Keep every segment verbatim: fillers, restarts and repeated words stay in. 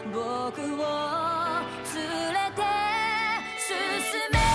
僕を連れて進め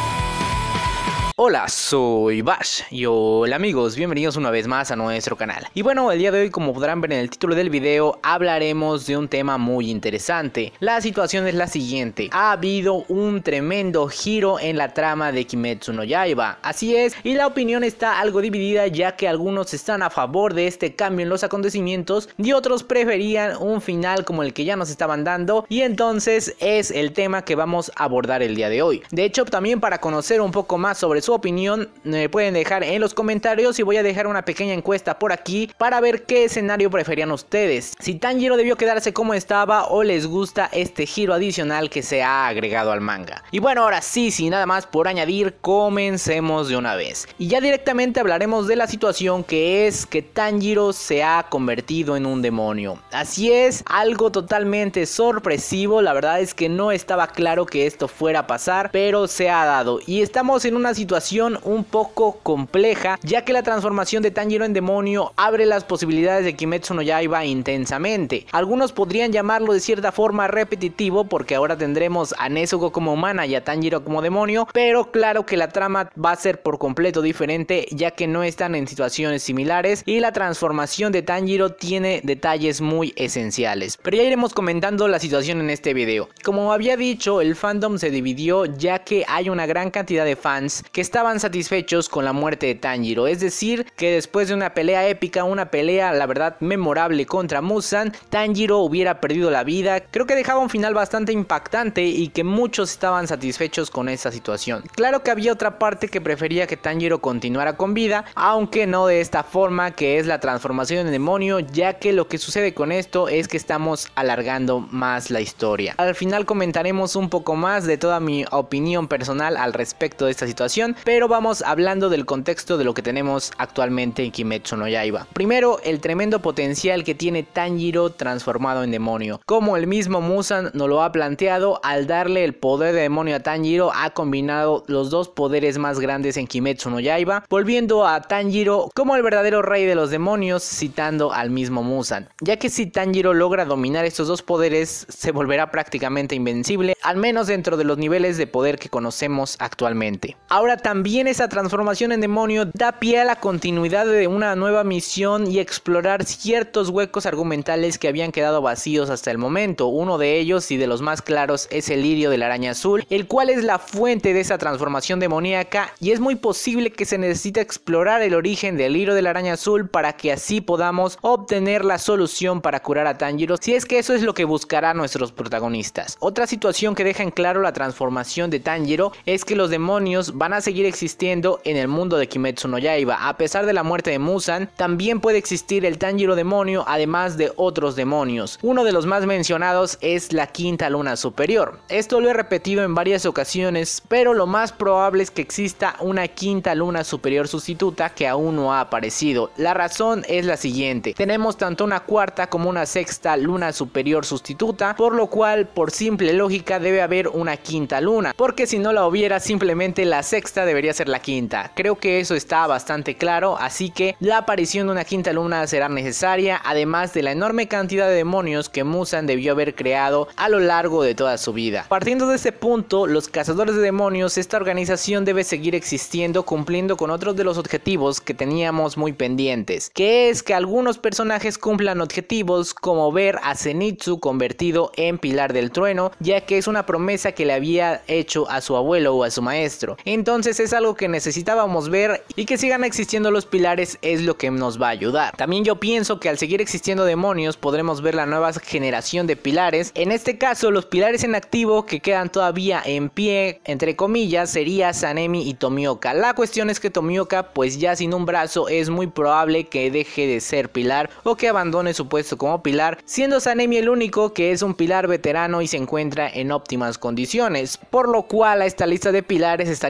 Hola, soy Bash y hola amigos, bienvenidos una vez más a nuestro canal. Y bueno, el día de hoy, como podrán ver en el título del video, hablaremos de un tema muy interesante. La situación es la siguiente: ha habido un tremendo giro en la trama de Kimetsu no Yaiba. Así es, y la opinión está algo dividida, ya que algunos están a favor de este cambio en los acontecimientos y otros preferían un final como el que ya nos estaban dando, y entonces es el tema que vamos a abordar el día de hoy. De hecho, también para conocer un poco más sobre su opinión, me pueden dejar en los comentarios y voy a dejar una pequeña encuesta por aquí para ver qué escenario preferían ustedes, si Tanjiro debió quedarse como estaba o les gusta este giro adicional que se ha agregado al manga. Y bueno, ahora sí, sin nada más por añadir, comencemos de una vez. Y ya directamente hablaremos de la situación, que es que Tanjiro se ha convertido en un demonio. Así es, algo totalmente sorpresivo. La verdad es que no estaba claro que esto fuera a pasar, pero se ha dado y estamos en una situación un poco compleja, ya que la transformación de Tanjiro en demonio abre las posibilidades de Kimetsu no Yaiba intensamente. Algunos podrían llamarlo de cierta forma repetitivo, porque ahora tendremos a Nezuko como humana y a Tanjiro como demonio, pero claro que la trama va a ser por completo diferente, ya que no están en situaciones similares y la transformación de Tanjiro tiene detalles muy esenciales. Pero ya iremos comentando la situación en este video. Como había dicho, el fandom se dividió, ya que hay una gran cantidad de fans que estaban satisfechos con la muerte de Tanjiro, es decir, que después de una pelea épica, una pelea la verdad memorable contra Muzan, Tanjiro hubiera perdido la vida. Creo que dejaba un final bastante impactante y que muchos estaban satisfechos con esa situación. Claro que había otra parte que prefería que Tanjiro continuara con vida, aunque no de esta forma, que es la transformación en demonio, ya que lo que sucede con esto es que estamos alargando más la historia. Al final comentaremos un poco más de toda mi opinión personal al respecto de esta situación, pero vamos hablando del contexto de lo que tenemos actualmente en Kimetsu no Yaiba. Primero, el tremendo potencial que tiene Tanjiro transformado en demonio. Como el mismo Muzan nos lo ha planteado, al darle el poder de demonio a Tanjiro, ha combinado los dos poderes más grandes en Kimetsu no Yaiba, volviendo a Tanjiro como el verdadero rey de los demonios, citando al mismo Muzan. Ya que si Tanjiro logra dominar estos dos poderes, se volverá prácticamente invencible, al menos dentro de los niveles de poder que conocemos actualmente. Ahora también esa transformación en demonio da pie a la continuidad de una nueva misión y explorar ciertos huecos argumentales que habían quedado vacíos hasta el momento. Uno de ellos, y de los más claros, es el lirio de la araña azul, el cual es la fuente de esa transformación demoníaca, y es muy posible que se necesite explorar el origen del lirio de la araña azul para que así podamos obtener la solución para curar a Tanjiro, si es que eso es lo que buscarán nuestros protagonistas. Otra situación que deja en claro la transformación de Tanjiro es que los demonios van a seguir existiendo en el mundo de Kimetsu no Yaiba. A pesar de la muerte de Muzan, también puede existir el Tanjiro demonio, además de otros demonios. Uno de los más mencionados es la quinta luna superior. Esto lo he repetido en varias ocasiones, pero lo más probable es que exista una quinta luna superior sustituta que aún no ha aparecido. La razón es la siguiente: tenemos tanto una cuarta como una sexta luna superior sustituta, por lo cual por simple lógica debe haber una quinta luna, porque si no la hubiera, simplemente la sexta debería ser la quinta. Creo que eso está bastante claro, así que la aparición de una quinta luna será necesaria, además de la enorme cantidad de demonios que Muzan debió haber creado a lo largo de toda su vida. Partiendo de este punto, los cazadores de demonios, esta organización debe seguir existiendo, cumpliendo con otros de los objetivos que teníamos muy pendientes, que es que algunos personajes cumplan objetivos como ver a Zenitsu convertido en Pilar del Trueno, ya que es una promesa que le había hecho a su abuelo o a su maestro. Entonces es algo que necesitábamos ver, y que sigan existiendo los pilares es lo que nos va a ayudar. También yo pienso que al seguir existiendo demonios podremos ver la nueva generación de pilares. En este caso, los pilares en activo que quedan todavía en pie, entre comillas, sería Sanemi y Tomioka. La cuestión es que Tomioka, pues ya sin un brazo, es muy probable que deje de ser pilar o que abandone su puesto como pilar, siendo Sanemi el único que es un pilar veterano y se encuentra en óptimas condiciones, por lo cual a esta lista de pilares estarían agregados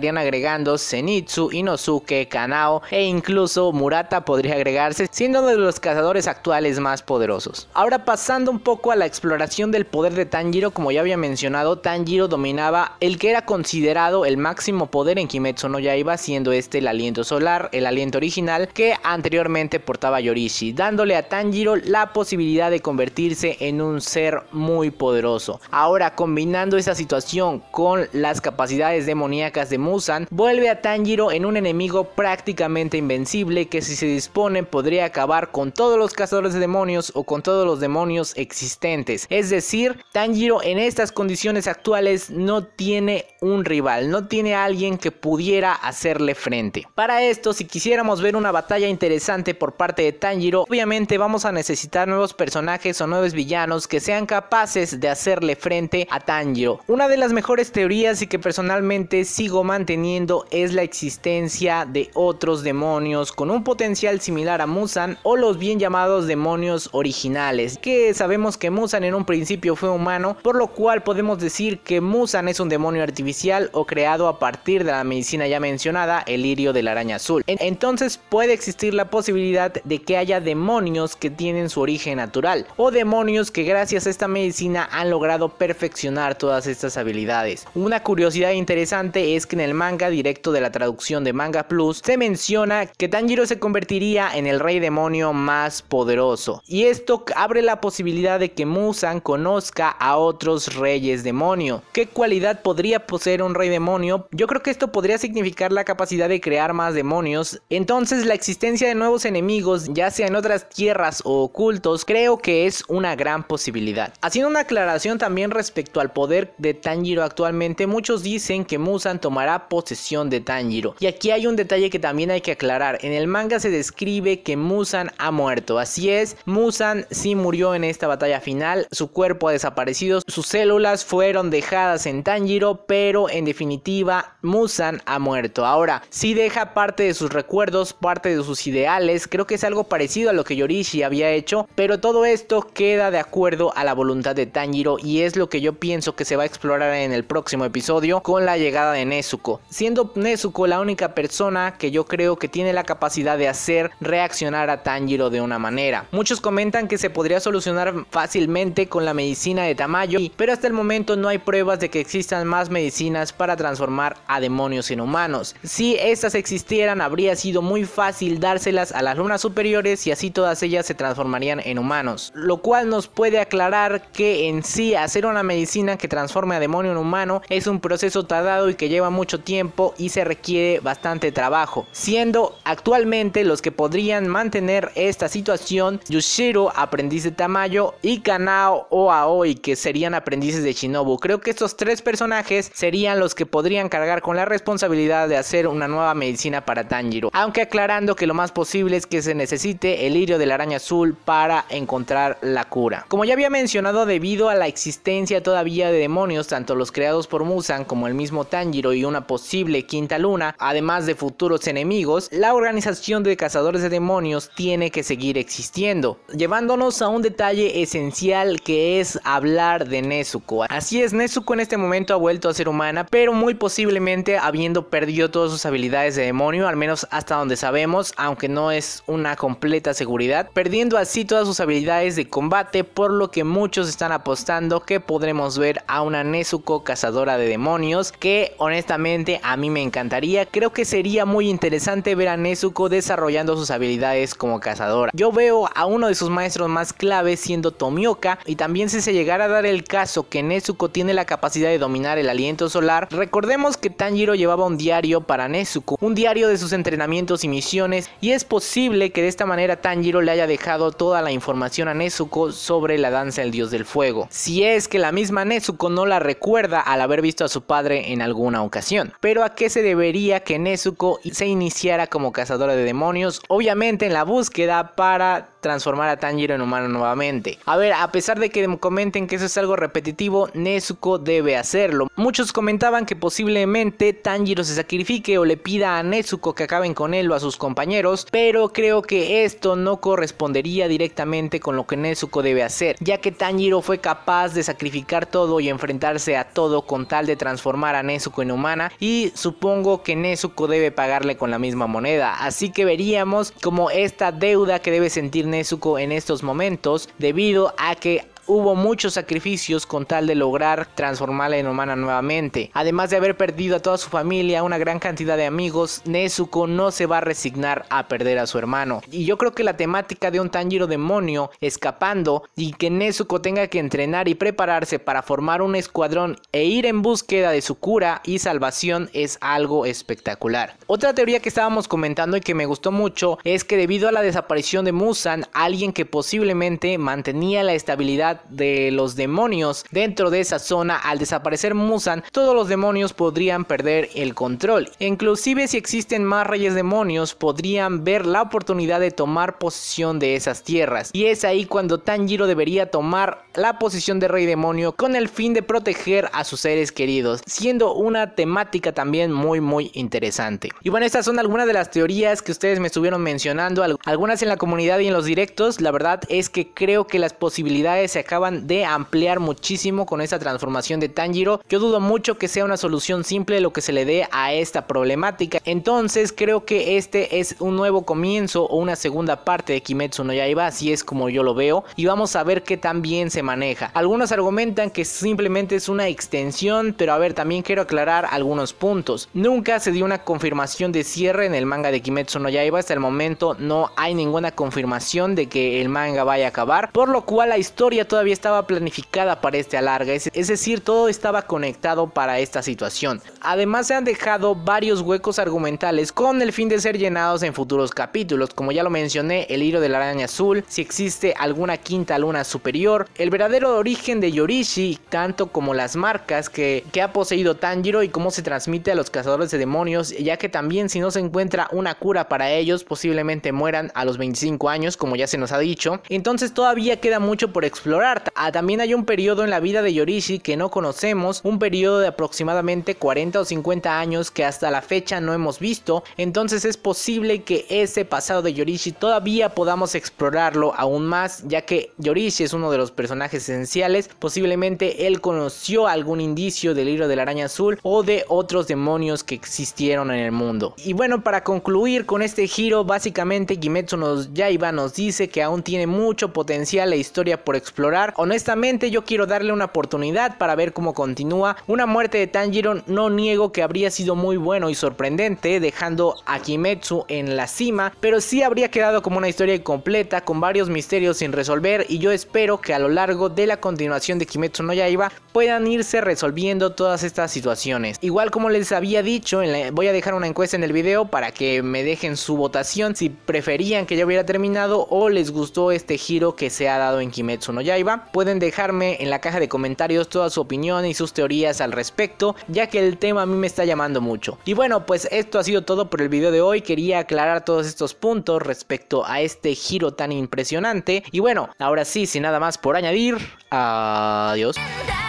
agregando Zenitsu, Inosuke, Kanao e incluso Murata podría agregarse, siendo uno de los cazadores actuales más poderosos. Ahora pasando un poco a la exploración del poder de Tanjiro, como ya había mencionado, Tanjiro dominaba el que era considerado el máximo poder en Kimetsu no Yaiba, siendo este el aliento solar, el aliento original que anteriormente portaba Yorishi, dándole a Tanjiro la posibilidad de convertirse en un ser muy poderoso. Ahora, combinando esta situación con las capacidades demoníacas de Muzan, vuelve a Tanjiro en un enemigo prácticamente invencible que, si se dispone, podría acabar con todos los cazadores de demonios o con todos los demonios existentes. Es decir, Tanjiro en estas condiciones actuales no tiene un rival, no tiene a alguien que pudiera hacerle frente. Para esto, si quisiéramos ver una batalla interesante por parte de Tanjiro, obviamente vamos a necesitar nuevos personajes o nuevos villanos que sean capaces de hacerle frente a Tanjiro. Una de las mejores teorías, y que personalmente sigo manteniendo, es la existencia de otros demonios con un potencial similar a Muzan, o los bien llamados demonios originales, que sabemos que Muzan en un principio fue humano, por lo cual podemos decir que Muzan es un demonio artificial o creado a partir de la medicina ya mencionada, el lirio de la araña azul. Entonces puede existir la posibilidad de que haya demonios que tienen su origen natural, o demonios que gracias a esta medicina han logrado perfeccionar todas estas habilidades. Una curiosidad interesante es que en el manga directo de la traducción de Manga Plus se menciona que Tanjiro se convertiría en el rey demonio más poderoso, y esto abre la posibilidad de que Muzan conozca a otros reyes demonio. ¿Qué cualidad podría poseer un rey demonio? Yo creo que esto podría significar la capacidad de crear más demonios. Entonces la existencia de nuevos enemigos, ya sea en otras tierras o ocultos, creo que es una gran posibilidad. Haciendo una aclaración también respecto al poder de Tanjiro actualmente, muchos dicen que Muzan tomará posesión de Tanjiro, y aquí hay un detalle que también hay que aclarar. En el manga se describe que Muzan ha muerto, así es, Muzan sí murió en esta batalla final, su cuerpo ha desaparecido, sus células fueron dejadas en Tanjiro, pero en definitiva Muzan ha muerto. Ahora, sí deja parte de sus recuerdos, parte de sus ideales, creo que es algo parecido a lo que Yorishi había hecho, pero todo esto queda de acuerdo a la voluntad de Tanjiro, y es lo que yo pienso que se va a explorar en el próximo episodio con la llegada de Nezuko, siendo Nezuko la única persona que yo creo que tiene la capacidad de hacer reaccionar a Tanjiro de una manera. Muchos comentan que se podría solucionar fácilmente con la medicina de Tamayo, pero hasta el momento no hay pruebas de que existan más medicinas para transformar a demonios en humanos. Si estas existieran, habría sido muy fácil dárselas a las lunas superiores y así todas ellas se transformarían en humanos, lo cual nos puede aclarar que en sí hacer una medicina que transforme a demonio en humano es un proceso tardado y que lleva mucho tiempo y se requiere bastante trabajo, siendo actualmente los que podrían mantener esta situación Yushiro, aprendiz de Tamayo, y Kanao o Aoi, que serían aprendices de Shinobu. Creo que estos tres personajes serían los que podrían cargar con la responsabilidad de hacer una nueva medicina para Tanjiro, aunque aclarando que lo más posible es que se necesite el lirio de la araña azul para encontrar la cura. Como ya había mencionado, debido a la existencia todavía de demonios, tanto los creados por Muzan como el mismo Tanjiro y una posible quinta luna, además de futuros enemigos, la organización de cazadores de demonios tiene que seguir existiendo, llevándonos a un detalle esencial que es hablar de Nezuko. Así es, Nezuko en este momento ha vuelto a ser humana, pero muy posiblemente habiendo perdido todas sus habilidades de demonio, al menos hasta donde sabemos, aunque no es una completa seguridad, perdiendo así todas sus habilidades de combate, por lo que muchos están apostando que podremos ver a una Nezuko cazadora de demonios, que honestamente a mí me encantaría. Creo que sería muy interesante ver a Nezuko desarrollando sus habilidades como cazadora. Yo veo a uno de sus maestros más claves siendo Tomioka, y también si se llegara a dar el caso que Nezuko tiene la capacidad de dominar el aliento solar, recordemos que Tanjiro llevaba un diario para Nezuko, un diario de sus entrenamientos y misiones, y es posible que de esta manera Tanjiro le haya dejado toda la información a Nezuko sobre la danza del dios del fuego, si es que la misma Nezuko no la recuerda al haber visto a su padre en alguna ocasión. Pero ¿a qué se debería que Nezuko se iniciara como cazadora de demonios? Obviamente en la búsqueda para transformar a Tanjiro en humano nuevamente. A ver, a pesar de que comenten que eso es algo repetitivo, Nezuko debe hacerlo. Muchos comentaban que posiblemente Tanjiro se sacrifique o le pida a Nezuko que acaben con él o a sus compañeros, pero creo que esto no correspondería directamente con lo que Nezuko debe hacer, ya que Tanjiro fue capaz de sacrificar todo y enfrentarse a todo con tal de transformar a Nezuko en humana, y supongo que Nezuko debe pagarle con la misma moneda, así que veríamos como esta deuda que debe sentir Nezuko en estos momentos, debido a que hubo muchos sacrificios con tal de lograr transformarla en humana nuevamente. Además de haber perdido a toda su familia, una gran cantidad de amigos, Nezuko no se va a resignar a perder a su hermano. Y yo creo que la temática de un Tanjiro demonio escapando y que Nezuko tenga que entrenar y prepararse para formar un escuadrón e ir en búsqueda de su cura y salvación es algo espectacular. Otra teoría que estábamos comentando y que me gustó mucho es que debido a la desaparición de Muzan, alguien que posiblemente mantenía la estabilidad de los demonios dentro de esa zona, al desaparecer Muzan, todos los demonios podrían perder el control. Inclusive si existen más reyes demonios, podrían ver la oportunidad de tomar posesión de esas tierras, y es ahí cuando Tanjiro debería tomar la posición de rey demonio con el fin de proteger a sus seres queridos, siendo una temática también muy muy interesante. Y bueno, estas son algunas de las teorías que ustedes me estuvieron mencionando, algunas en la comunidad y en los directos. La verdad es que creo que las posibilidades se acaban de ampliar muchísimo con esta transformación de Tanjiro. Yo dudo mucho que sea una solución simple lo que se le dé a esta problemática, entonces creo que este es un nuevo comienzo o una segunda parte de Kimetsu no Yaiba, así es como yo lo veo, y vamos a ver qué tan bien se maneja. Algunos argumentan que simplemente es una extensión, pero a ver, también quiero aclarar algunos puntos. Nunca se dio una confirmación de cierre en el manga de Kimetsu no Yaiba, hasta el momento no hay ninguna confirmación de que el manga vaya a acabar, por lo cual la historia todavía estaba planificada para este alargue, es, es decir, todo estaba conectado para esta situación. Además se han dejado varios huecos argumentales con el fin de ser llenados en futuros capítulos, como ya lo mencioné, el hilo de la araña azul, si existe alguna quinta luna superior, el verdadero origen de Yorishi, tanto como las marcas que, que ha poseído Tanjiro y cómo se transmite a los cazadores de demonios, ya que también si no se encuentra una cura para ellos, posiblemente mueran a los veinticinco años, como ya se nos ha dicho. Entonces todavía queda mucho por explorar. Ah, también hay un periodo en la vida de Yorishi que no conocemos, un periodo de aproximadamente cuarenta o cincuenta años que hasta la fecha no hemos visto, entonces es posible que ese pasado de Yorishi todavía podamos explorarlo aún más, ya que Yorishi es uno de los personajes esenciales, posiblemente él conoció algún indicio del hilo de la araña azul o de otros demonios que existieron en el mundo. Y bueno, para concluir con este giro, básicamente Kimetsu no Yaiba nos dice que aún tiene mucho potencial la historia por explorar. Honestamente yo quiero darle una oportunidad para ver cómo continúa. Una muerte de Tanjiro no niego que habría sido muy bueno y sorprendente, dejando a Kimetsu en la cima, pero sí habría quedado como una historia incompleta con varios misterios sin resolver, y yo espero que a lo largo de la continuación de Kimetsu no Yaiba puedan irse resolviendo todas estas situaciones. Igual como les había dicho, en la, voy a dejar una encuesta en el video para que me dejen su votación si preferían que ya hubiera terminado o les gustó este giro que se ha dado en Kimetsu no Yaiba. Pueden dejarme en la caja de comentarios toda su opinión y sus teorías al respecto, ya que el tema a mí me está llamando mucho. Y bueno, pues esto ha sido todo por el video de hoy. Quería aclarar todos estos puntos respecto a este giro tan impresionante. Y bueno, ahora sí, sin nada más por añadir, adiós.